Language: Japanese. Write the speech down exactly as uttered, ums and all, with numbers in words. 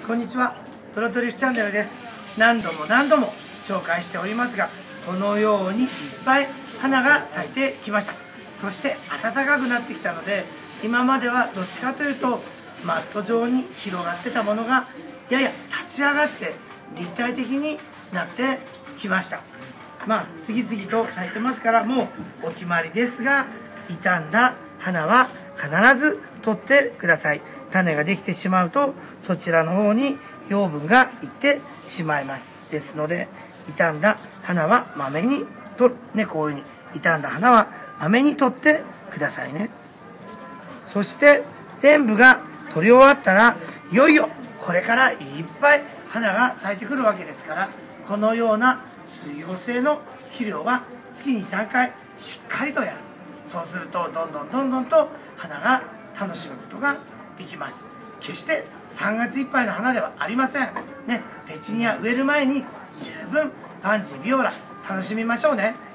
こんにちは、プロトリュフチャンネルです。何度も何度も紹介しておりますが、このようにいっぱい花が咲いてきました。そして暖かくなってきたので、今まではどっちかというとマット状に広がってたものがやや立ち上がって立体的になってきました。まあ次々と咲いてますから、もうお決まりですが、傷んだ花は必ず取ってください。種ができてしまうとそちらの方に養分がいってしまいます。ですので、傷んだ花はまめに取るね。こういうふうに傷んだ花はまめに取ってくださいね。そして全部が取り終わったら、いよいよこれからいっぱい花が咲いてくるわけですから、このような水溶性の肥料は月にさんかいしっかりとやる。そうするとどんどんどんどんと花が楽しむことができます。決してさんがついっぱいの花ではありませんね。ペチュニア植える前に十分パンジービオラ楽しみましょうね。